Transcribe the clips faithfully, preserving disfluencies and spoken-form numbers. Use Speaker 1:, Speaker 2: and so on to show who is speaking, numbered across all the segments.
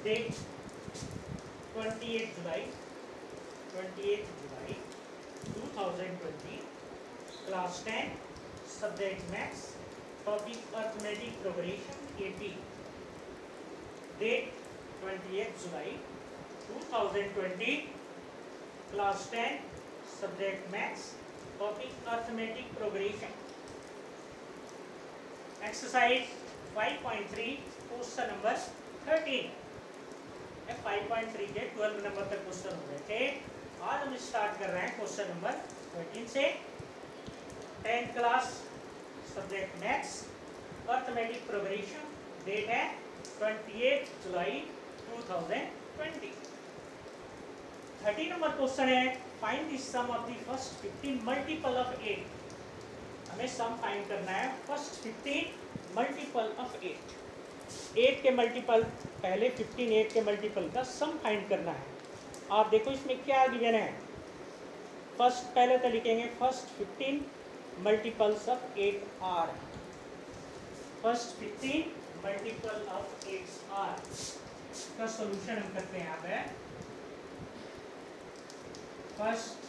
Speaker 1: Date twenty eight July twenty eight July two thousand twenty, class ten, subject maths, topic arithmetic progression एटी। Date twenty eight July two thousand twenty, class ten, subject maths, topic arithmetic progression. Exercise five point three, question number thirteen. Five point three के twelve number तक question हो गए थे। आज हम start कर रहे हैं क्वेश्चन नंबर थर्टीन से। Tenth class, subject maths, arithmetic progression. Date है twenty eight July two thousand twenty. Thirteen number question है, find the sum of the first fifteen multiple of eight. हमें सम फाइंड करना है first fifteen multiple of eight. Eight के multiple, पहले fifteen eight के multiple का sum find करना है। आप देखो इसमें क्या गिवन है। फर्स्ट पहले तो लिखेंगे first fifteen multiples of eight are. First fifteen multiple of eight are का सॉल्यूशन हम करते हैं। यहाँ पे first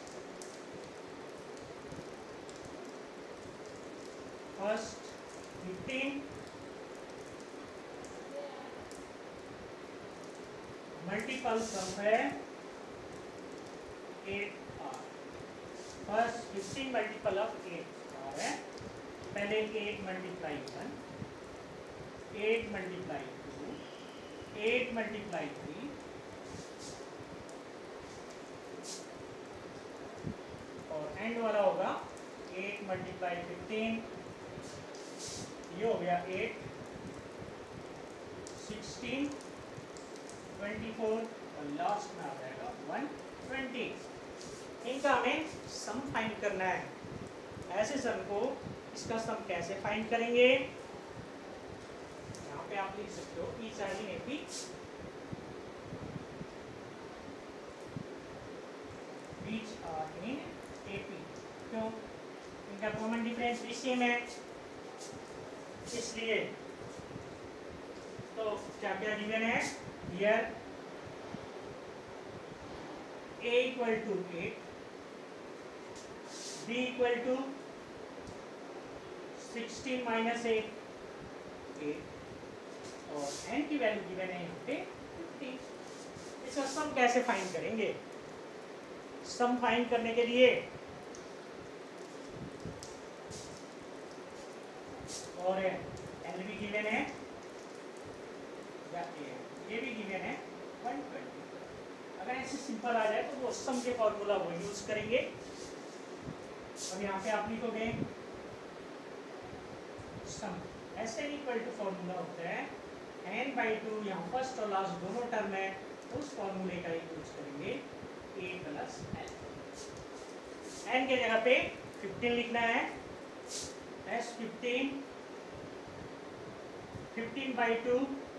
Speaker 1: first fifteen multiples of है eight are. First fifteen multiple of eight are है। पहले eight multiply one, eight multiply two, eight multiply three, और एंड वाला होगा एट मल्टीप्लाई फिफ्टीन। ये हो गया एट, सिक्सटीन, ट्वेंटी फोर, और लास्ट में आ जाएगा वन ट्वेंटी। इनका हमें सम फाइंड करना है। ऐसे सम को, इसका सम कैसे फाइंड करेंगे? यहाँ पे आप लिख सकते हो each are in AP each are in AP. क्यों? इनका कॉमन डिफरेंस भी सेम है, इसलिए तो क्या क्या गिवन है here? a equal to eight, b equal to sixteen minus eight, eight, और n की वैल्यू गिवन है यहाँ पे फिफ्टी। इसका सम कैसे फाइंड करेंगे? सम फाइंड करने के लिए और n भी गिवन है, या ये भी गिवन है वन ट्वेंटी। अगर ऐसे सिंपल आ जाए तो वो सम के फॉर्मूला वो यूज करेंगे। अब यहाँ पे आप लिखोगे सम, ऐसे इक्वल टू फॉर्मूला होता है एन बाई टू। यहाँ फर्स्ट और लास्ट दोनों टर्म है, उस फॉर्मूले का यूज करेंगे ए प्लस एन। एन के जगह पे फिफ्टीन लिखना है, S fifteen, fifteen by two,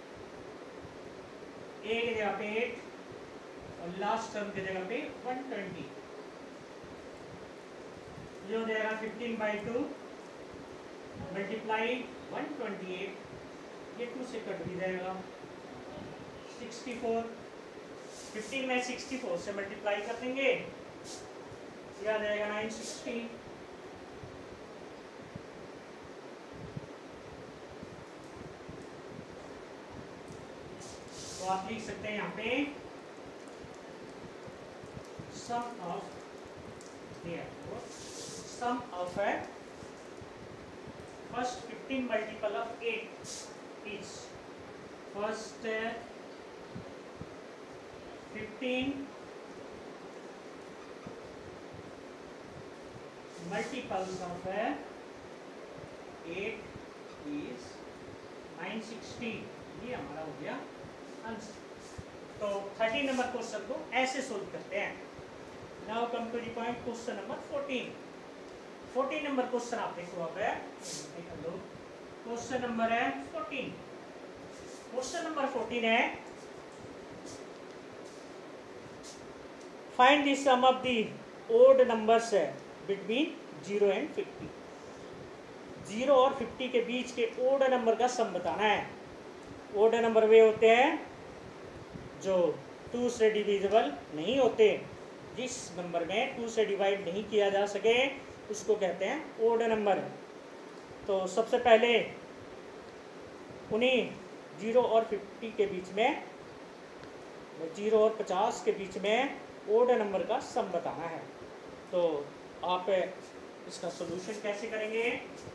Speaker 1: a के जगह पे एट, और लास्ट टर्म के जगह पे वन ट्वेंटी। ये हो जाएगा fifteen by two multiply one twenty eight, ये टू से कट भी जाएगा, सिक्सटी फोर। फिफ्टीन में सिक्सटी फोर से मल्टीप्लाई कर देंगे, ये आ जाएगा नाइन सिक्सटी। तो आप लिख सकते हैं यहाँ पे sum of therefore sum of a first fifteen multiple of eight is first fifteen multiples of a eight is nine sixty. ये हमारा हो गया आंसर। तो थर्टीन नंबर क्वेश्चन को ऐसे सोल्व करते हैं। Now come to the point, question number fourteen. Fourteen number question आप देखो, अब है क्वेश्चन नंबर है फोर्टीन। क्वेश्चन नंबर फोर्टीन है, find the sum of the odd numbers between zero and fifty. Zero और फिफ्टी के बीच के ओड नंबर का सम बताना है। ओड नंबर वे होते हैं जो टू से डिविजिबल नहीं होते, जिस नंबर में टू से डिवाइड नहीं किया जा सके उसको कहते हैं ओड नंबर। तो सबसे पहले उन्हीं जीरो और फिफ्टी के बीच में, जीरो और पचास के बीच में ओड नंबर का सम बताना है। तो आप इसका सॉल्यूशन कैसे करेंगे?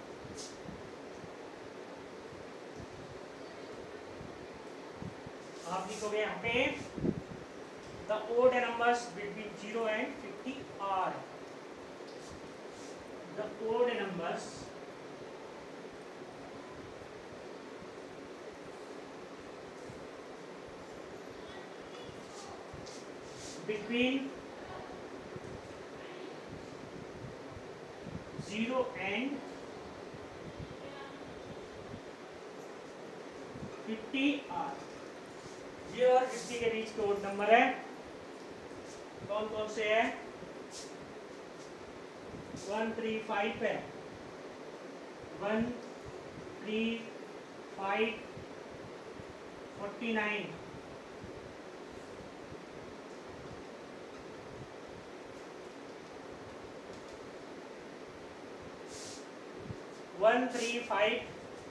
Speaker 1: आप लिखोगे यहाँ पे the odd numbers between zero and fifty are, the odd numbers between zero and fifty are. Zero और फिफ्टी के बीच के ओड नंबर है, कौन कौन से है? वन थ्री फाइव है, one three five forty nine, one three five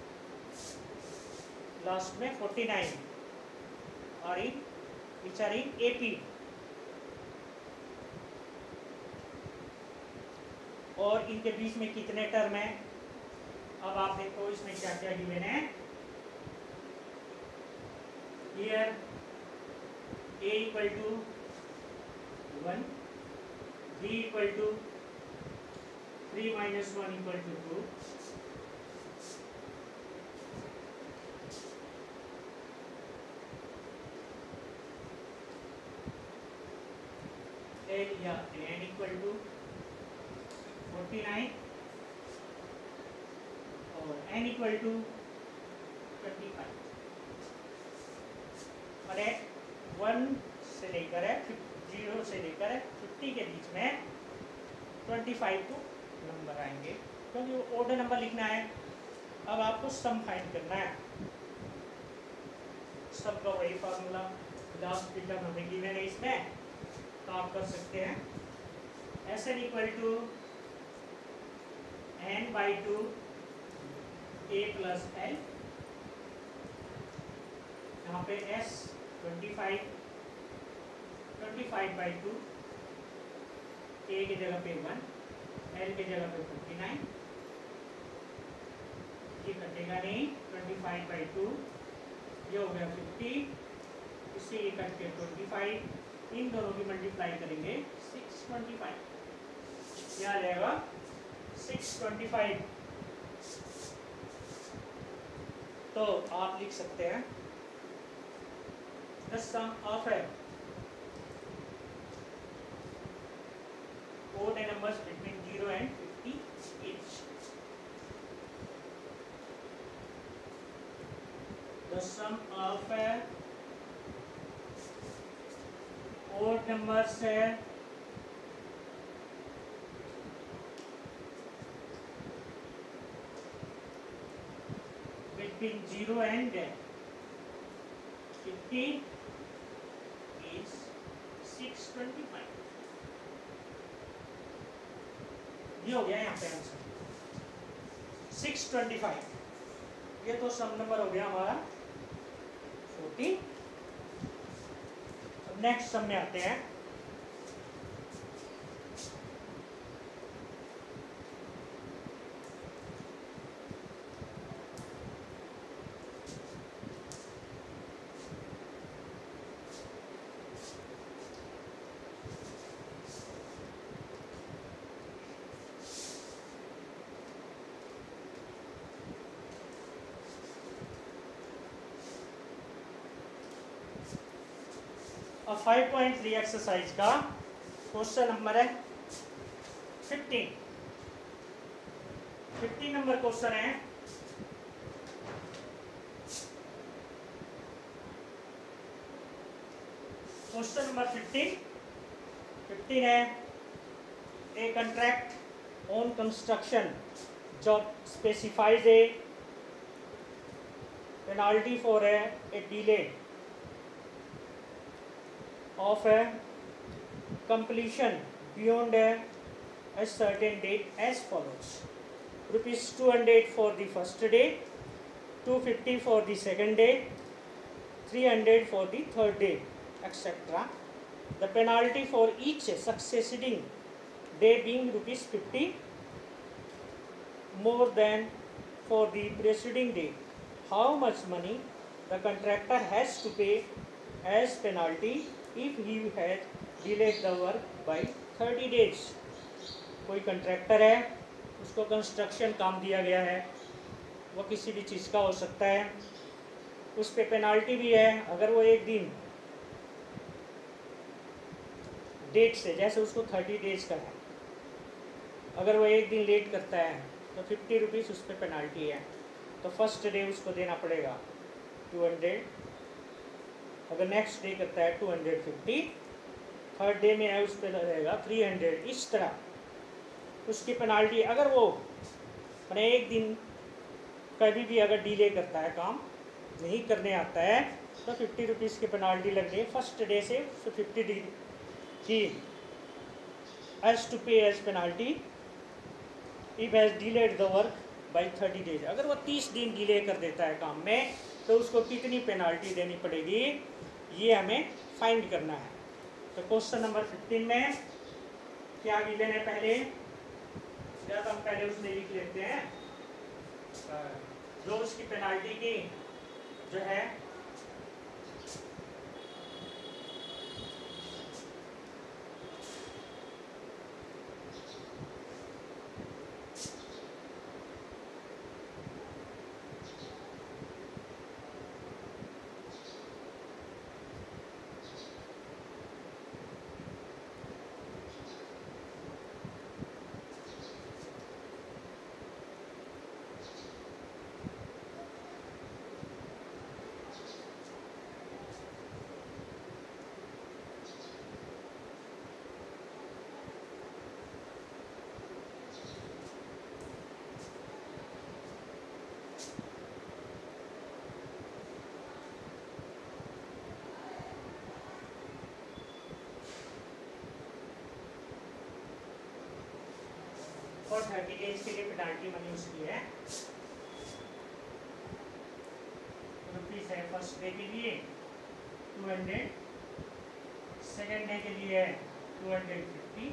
Speaker 1: last में फोर्टी नाइन और in which are in AP. और इनके बीच में कितने टर्म है? अब आप देखो इसमें क्या क्या गिवन है। Here a equal to one, b equal to three minus one equal to two, l या n equal to forty nine और n equal to twenty five. और वन से लेकर है जीरो से लेकर है फिफ्टी के बीच में ट्वेंटी फाइव को नंबर आएंगे, क्योंकि वो ओड नंबर लिखना है। अब आपको सम फाइंड करना है। सम का वही फार्मूला लास्ट की टर्म हमें गिवन है इसमें, तो आप कर सकते हैं S n equal to n by two a plus l. यहाँ पे S twenty five, twenty five by two, a की जगह पे वन, एल की जगह पे फिफ्टी नाइन। ये कटेगा नहीं, ट्वेंटी फाइव बाई टू ये हो गया फिफ्टी, इससे ये कट के ट्वेंटी फाइव, इन दोनों की मल्टीप्लाई करेंगे सिक्स ट्वेंटी फाइव, यहाँ रहेगा सिक्स ट्वेंटी फाइव। तो आप लिख सकते हैं द सम ऑफ है odd numbers between zero and fifty each. The sum of uh, odd numbers है between zero and fifty is six twenty-five। ये हो गया यहाँ पे आंसर सिक्स ट्वेंटी फाइव। ये तो सम नंबर हो गया हमारा फोर्टी। अब नेक्स्ट सम में आते हैं। और फाइव पॉइंट थ्री एक्सरसाइज का क्वेश्चन नंबर है फिफ्टीन। फिफ्टीन नंबर क्वेश्चन है क्वेश्चन नंबर फिफ्टीन फिफ्टीन है a contract on construction job specifies a penalty for a delay of a completion beyond a, a certain date as follows: rupees two hundred for the first day, two hundred fifty for the second day, three hundred for the third day, et cetera. The penalty for each succeeding day being rupees fifty more than for the preceding day. How much money the contractor has to pay as penalty if he had delayed the work by thirty days? कोई contractor है, उसको construction काम दिया गया है, वो किसी भी चीज़ का हो सकता है, उस पर पेनाल्टी भी है अगर वो एक दिन डेट से, जैसे उसको थर्टी डेज का है, अगर वो एक दिन लेट करता है तो फिफ्टी रुपीज़ उस पर पेनाल्टी है। तो फर्स्ट डे उसको देना पड़ेगा टू हंड्रेड, अगर नेक्स्ट डे करता है two hundred fifty, third day में है उस पर रहेगा थ्री हंड्रेड। इस तरह उसकी पेनाल्टी, अगर वो मैंने एक दिन कभी भी अगर डिले करता है, काम नहीं करने आता है, तो फिफ्टी रुपीज़ की पेनाल्टी लग गई। फर्स्ट डे से फिफ्टी डी he has to pay as penalty if has delayed the work by thirty days. अगर वो तीस दिन डिले कर देता है काम में, तो उसको कितनी पेनाल्टी देनी पड़ेगी, ये हमें फाइंड करना है। तो क्वेश्चन नंबर फिफ्टीन में क्या गिवन है, पहले या तो हम पहले उसमें लिख लेते हैं जो उसकी पेनाल्टी की जो है और थर्टी डेज के लिए पेनाल्टी मनी उसकी है रुपीज़ है। फर्स्ट डे के लिए टू हंड्रेड, सेकेंड डे के लिए है two hundred fifty,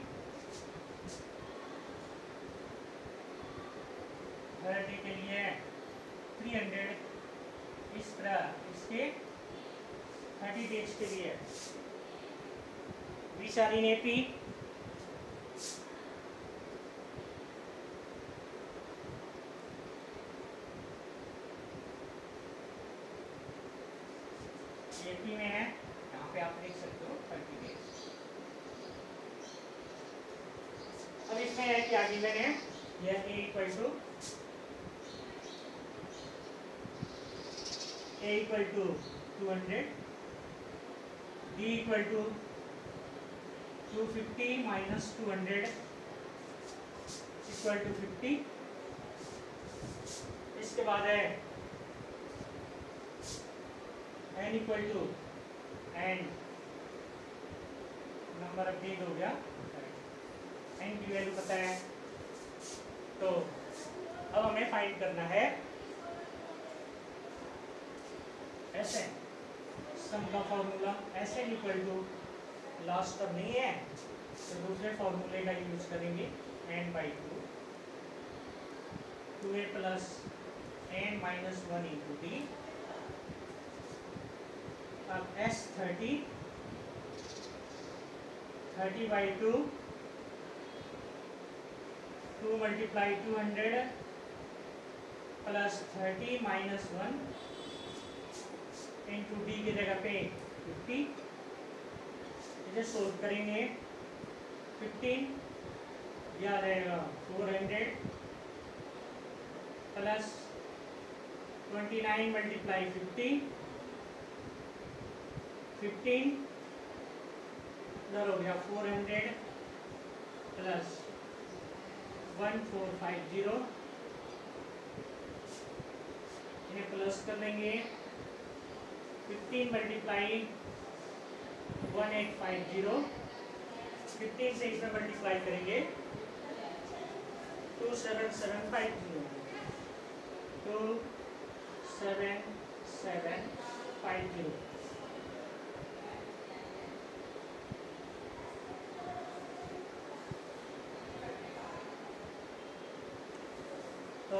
Speaker 1: third day के लिए है थ्री हंड्रेड। इस तरह इसके थर्टी डेज के लिए विचारी ने पी एपी में है, यहाँ पे आप देख सकते हो थर्टी डेज। अब इसमें है क्या गिवन है, यह a equal to a equal to two hundred, d equal to two fifty minus two hundred equal to fifty. इसके बाद है n equal to n number update हो गया, n की वैल्यू पता है। तो अब हमें फाइंड करना है एस एन, सम का formula S n equal to last तब नहीं है तो दूसरे फॉर्मूले का यूज करेंगे, n by two two a plus n minus one into d. अब S thirty thirty by two two multiply two hundred plus thirty minus one into d की जगह पे फिफ्टी। इसे सोल्व करेंगे, फिफ्टीन यह रहेगा four hundred plus twenty nine multiply fifty, fifteen इधर हो गया four hundred plus one four five zero, इन्हें प्लस कर लेंगे। Fifteen multiply one eight five zero, fifteen से इसमें मल्टीप्लाई करेंगे two seven seven five zero, two seven seven five zero. तो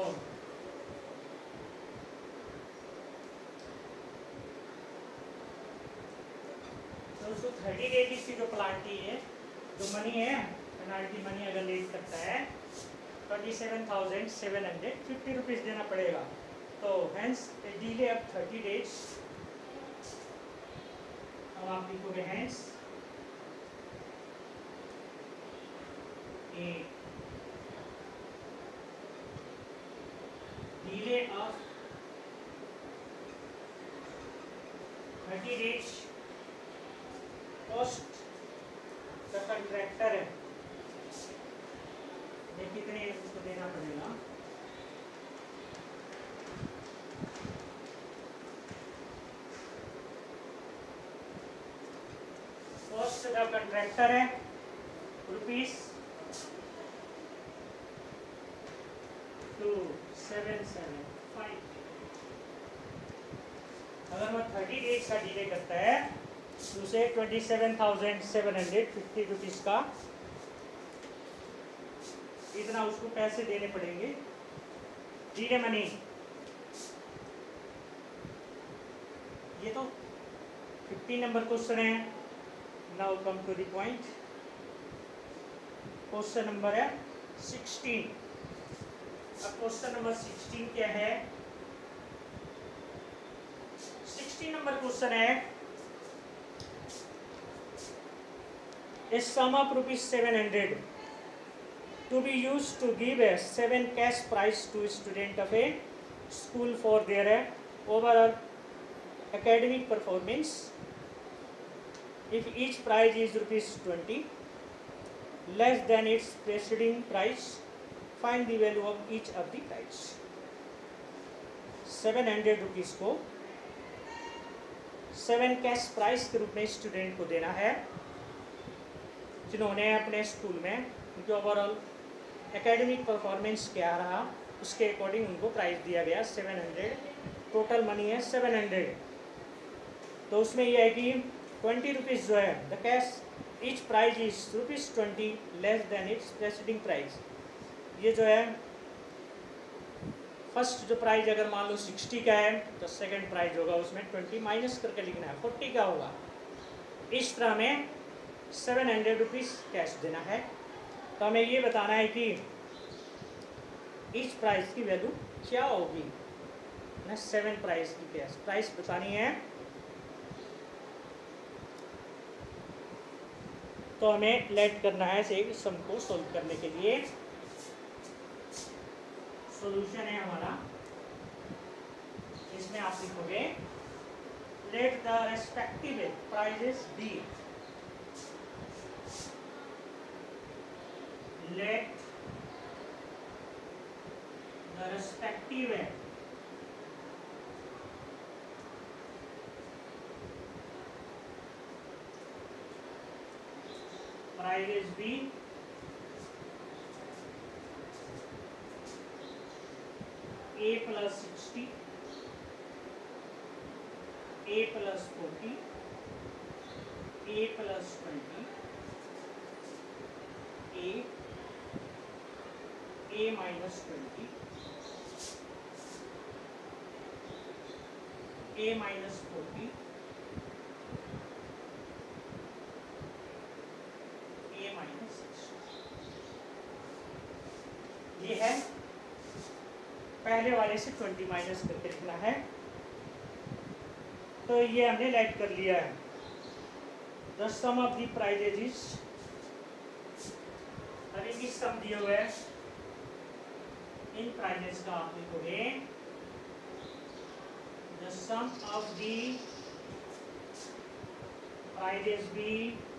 Speaker 1: दोस्तों थर्टी डेज की जो पेनाल्टी है, जो मनी है, पेनाल्टी मनी अगर लेट करता है twenty seven thousand seven hundred fifty rupees देना पड़ेगा। तो hence delay of thirty days, अब आप लिखोगे hence a delay of thirty days cost the contractor है, ये कितने उसको देना पड़ेगा, कॉस्ट द कंट्रैक्टर है rupees two seven seven five. अगर वो थर्टी डेज का डिले करता है तो उसे twenty seven thousand seven hundred fifty rupees का इतना उसको पैसे देने पड़ेंगे, डिले मनी। ये तो फिफ्टीन नंबर क्वेश्चन है। Now come to the point, question number है सिक्सटीन। अब क्वेश्चन नंबर सिक्सटीन क्या है? सिक्सटीन नंबर क्वेश्चन है, a sum of rupees seven hundred to be used to give a seven cash prize to a student of a school for their overall academic performance. If each prize is rupees twenty less than its preceding price, find the value of each of the prize. Seven hundred rupees को seven cash prize के रूप में student को देना है जिन्होंने अपने school में उनके ओवरऑल एकेडमिक परफॉर्मेंस क्या रहा उसके अकॉर्डिंग उनको प्राइस दिया गया सेवन हंड्रेड। टोटल मनी है सेवन हंड्रेड। तो उसमें यह है कि ट्वेंटी रुपीज़ जो है the cash each prize is rupees twenty less than its preceding prize. ये जो है फर्स्ट जो प्राइज अगर मान लो सिक्सटी का है तो सेकंड प्राइज होगा उसमें ट्वेंटी माइनस करके लिखना है, फोर्टी का होगा। इस तरह में सेवन हंड्रेड रुपीज़ कैश देना है। तो हमें ये बताना है कि इस प्राइस की वैल्यू क्या होगी ना, सेवन प्राइस की कैश प्राइस बतानी है। तो हमें लेट करना है इसे सम को सोल्व करने के लिए। सॉल्यूशन है हमारा, इसमें आप लिखोगे let the respective prizes be, let the respective prizes be a plus sixty, a plus forty, a plus twenty, a, a minus twenty, a minus forty, a minus sixty। ये है पहले वाले से ट्वेंटी माइनस करके लिखना है। तो ये हमने लेट कर लिया है। The sum of the prizes is, अभी की सम दिया हुआ है इन प्राइजेस का, आप लिखोगे the sum of the prizes be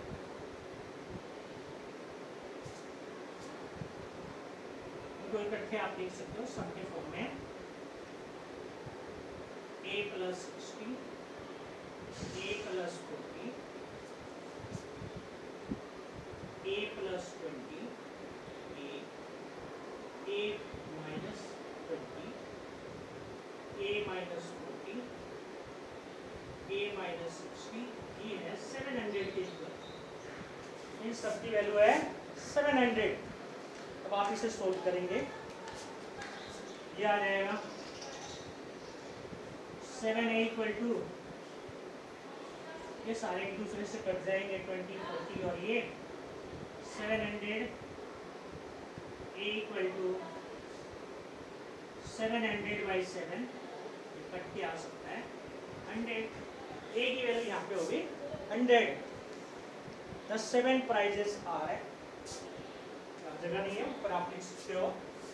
Speaker 1: को इकट्ठे आप लिख सकते हो सम के फॉर्म में, a plus sixty, a plus forty, sixty, ये है सेवन हंड्रेड के इक्वल, इन सब की वैल्यू है सेवन हंड्रेड। अब आप इसे सोल्व करेंगे, ये आ जाएगा सेवन ए इक्वल टू, ये सारे एक दूसरे से कट जाएंगे, ट्वेंटी फोर्टी और ये seven hundred a equal to seven hundred by seven, ये कट के आ सकता है हंड्रेड, ए की वैल्यू यहाँ पे होगी hundred. The seven prizes are, जगह नहीं है ऊपर आप लिख सकते हो,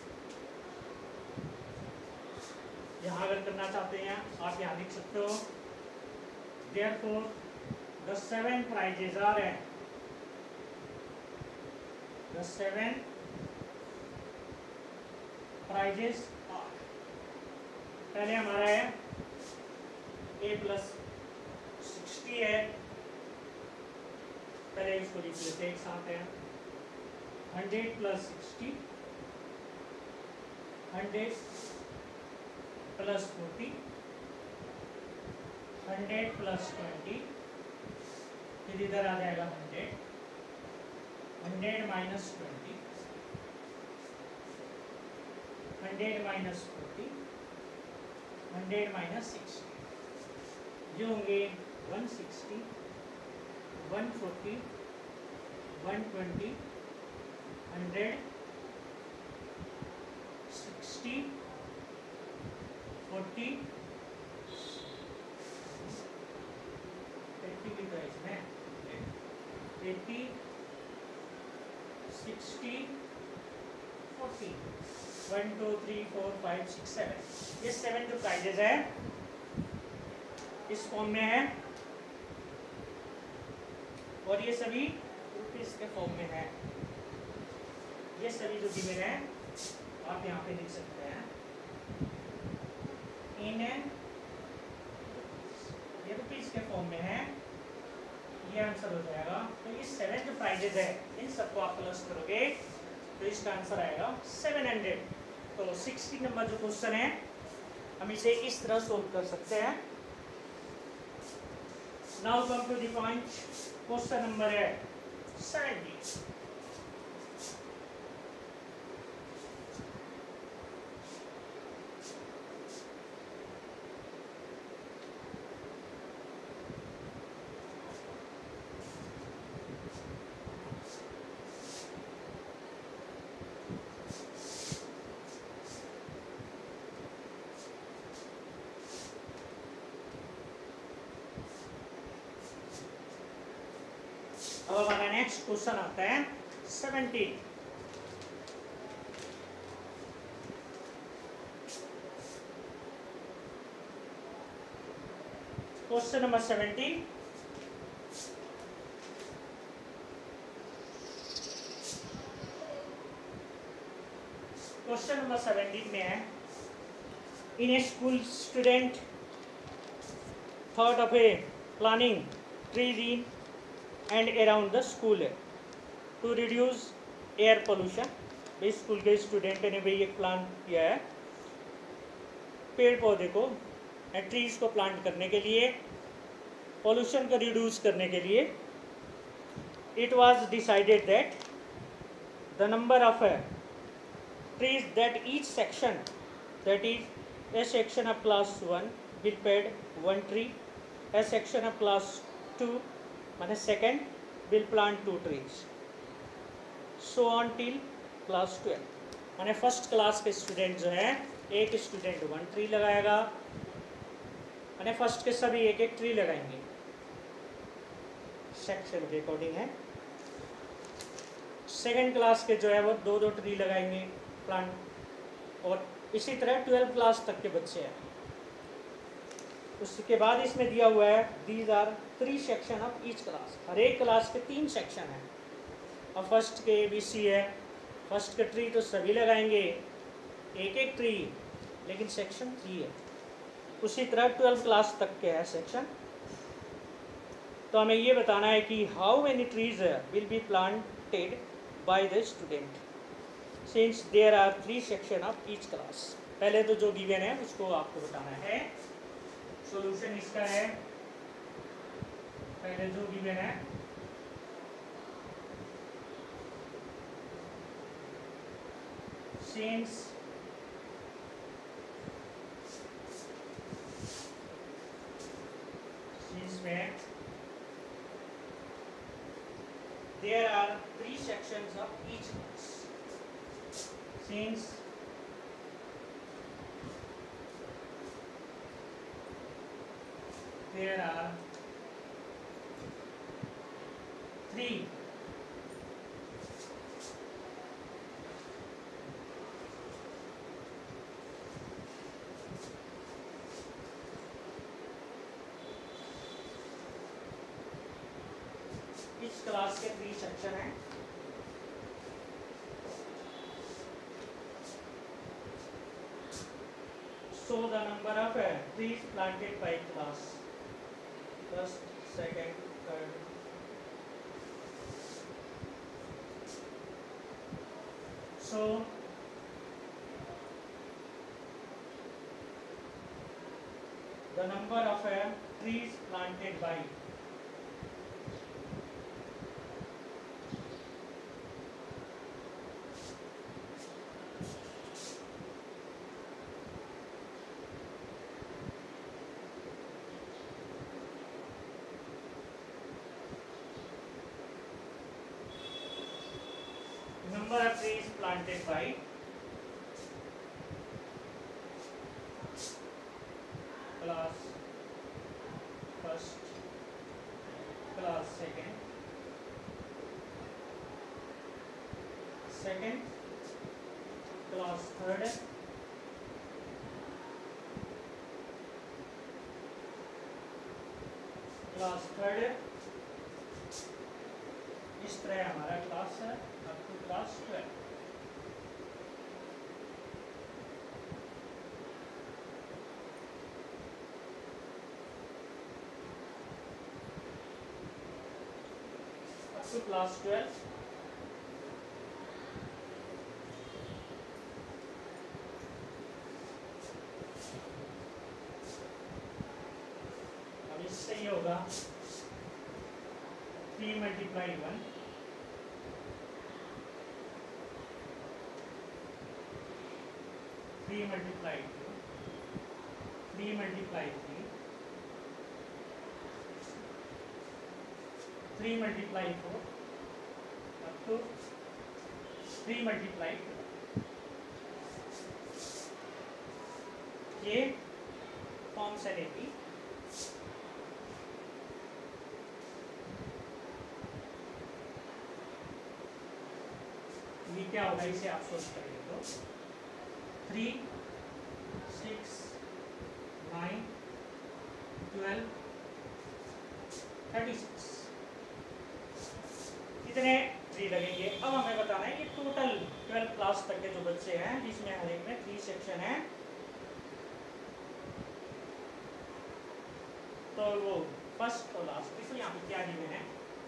Speaker 1: यहाँ अगर करना चाहते हैं आप यहाँ लिख सकते हो, therefore the seven prizes are, the seven prizes are, पहले हमारा है a प्लस सिक्सटी है, पहले इसको लिख लेते एक साथ है, hundred plus sixty, hundred plus forty, hundred plus twenty, फिर इधर आ जाएगा hundred, hundred minus twenty, hundred minus forty, hundred minus sixty, जो होंगे one sixty, one forty, one twenty, hundred, sixty, forty, eighty की प्राइस में eighty, sixty, forty, one two three four five six seven, ये सेवन जो prizes है इस form में है, और ये सभी रुपीस के फॉर्म में है, ये सभी जो गिवन है आप यहाँ पे लिख सकते हैं इन एन, ये रुपीस के फॉर्म में है, ये आंसर हो जाएगा। तो ये सेवन जो प्राइजेज है इन सबको आप प्लस करोगे तो इसका आंसर आएगा सेवन हंड्रेड। तो सिक्सटी नंबर जो क्वेश्चन है हम इसे इस तरह सोल्व कर सकते हैं। Now come to the point, question number है सेवेंटी। अब हमारा नेक्स्ट क्वेश्चन आता है seventy. Question number seventy, question number seventeen में है, in a school student thought of a planning trees in and around the school to reduce air pollution. भाई school के student ने भाई एक प्लान किया है पेड़ पौधे को एंड ट्रीज को प्लांट करने के लिए, पोल्यूशन को रिड्यूस करने के लिए। It was decided that the number of trees that each section, that is a section of class one will pad one tree, a section of class two माने second will plant two trees, so on till class twelve। माने first class के student जो है एक student one tree लगाएगा, माने first के सभी एक एक ट्री लगाएंगे, सेक्शन के अकॉर्डिंग है। सेकेंड क्लास के जो है वो दो दो ट्री लगाएंगे प्लांट, और इसी तरह ट्वेल्व क्लास तक के बच्चे हैं। उसके बाद इसमें दिया हुआ है these are three section of each class, हर एक क्लास के तीन सेक्शन हैं। और फर्स्ट के बी सी है, फर्स्ट के ट्री तो सभी लगाएंगे एक एक ट्री, लेकिन सेक्शन थ्री है। उसी तरह ट्वेल्व क्लास तक के है सेक्शन। तो हमें ये बताना है कि how many trees will be planted by the student since there are three section of each class. पहले तो जो गिवन है उसको आपको बताना है। सॉल्यूशन इसका है पहले जो गिवन है since since में there are three sections of each class. Since there are three इस क्लास के थ्री सेक्शन हैं. So the number of uh, trees planted by class, first, second, third. So the number of uh, trees planted by number of trees planted by class first, class second, second, class third, class third. इस तरह हमारा class है up to class twelve. Up to class twelve. अब इससे ये होगा three multiply one, three multiply two, three multiply three, three multiply four, up to three multiply two. ये form से लेती ये क्या होगा, इसे आप सोच करेंगे तो three, six, nine, twelve, thirty six, इतने थ्री लगेंगे. अब हमें बताना है कि टोटल ट्वेल्व क्लास तक के जो बच्चे हैं जिसमें हर एक में थ्री सेक्शन है, तो वो फर्स्ट और लास्ट. इसलिए यहाँ पे क्या गिवन है,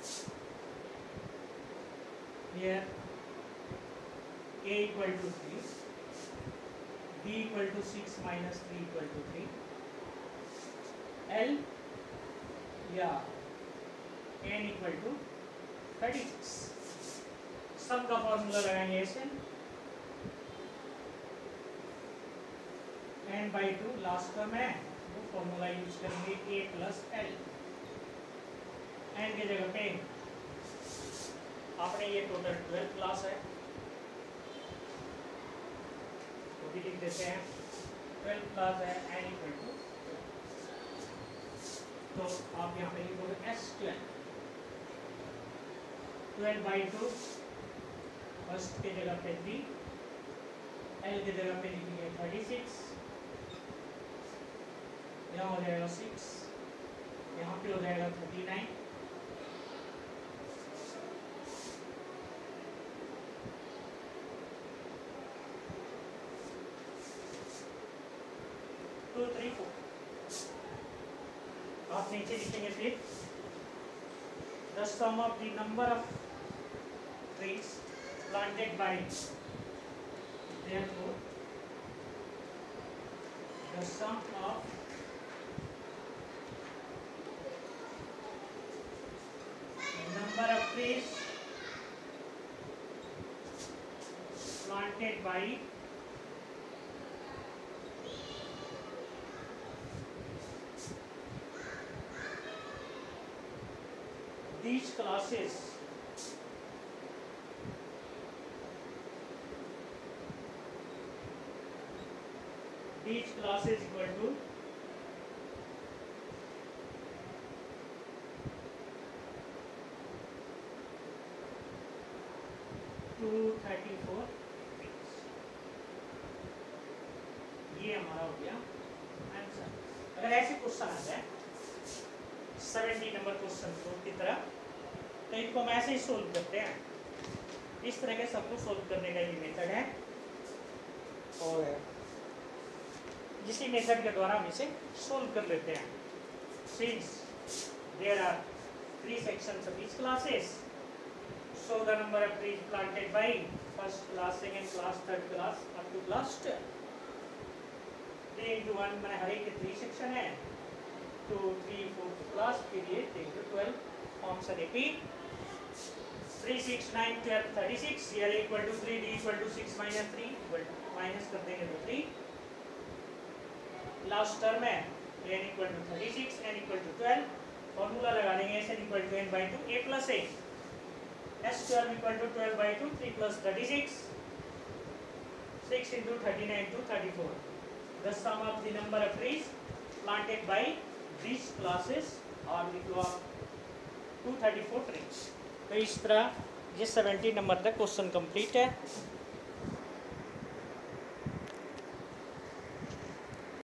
Speaker 1: ये a equal to three, b equal to six minus three equal to three, l या n equal to thirty-six. सब का फॉर्मूला लगाएंगे इसे n by two last term है वो फॉर्मूला यूज करेंगे a प्लस l. n की जगह पे आपने ये टोटल ट्वेल्व क्लास है तो भी लिख देते हैं ट्वेल्व क्लास है n इक्वल टू, तो आप यहाँ पे लिखोगे s twelve, twelve by two first की जगह पे थ्री, l की जगह पे लिखेंगे थर्टी सिक्स, यहाँ हो जाएगा सिक्स, यहाँ पे हो जाएगा thirty nine, two three four. आप नीचे लिखेंगे फिर the sum of the number of trees planted by, therefore the sum of trees planted by these classes these classes equal to two thirty four. ये हमारा हो गया आंसर। अगर ऐसे क्वेश्चन आ जाए सेवेंटी नंबर क्वेश्चन की तरह तो इनको हम ऐसे ही सोल्व करते हैं। इस तरह के सबको सोल्व करने का ये मेथड है और इसी मेथड के द्वारा हम इसे सोल्व कर लेते हैं। Since there are three sections of each classes, so the number of trees planted by first class, second class, third class up to class twelve. three into one मैंने हर एक के three section है, two, three, four class के लिए three into twelve forms a repeat. three, six, nine, twelve, thirty-six. here equal to three, d equal to six minus three equal to minus कर देंगे तो three. Last term है n equal to thirty-six, n equal to twelve. Formula लगा देंगे s n equal to n by two a plus a. S twelve equal to twelve by two, three plus thirty-six, six into thirty-nine to thirty-four. The sum of the number of trees planted by these classes are equal to two thirty-four trees. तो इस तरह ये seventy number तक question complete है।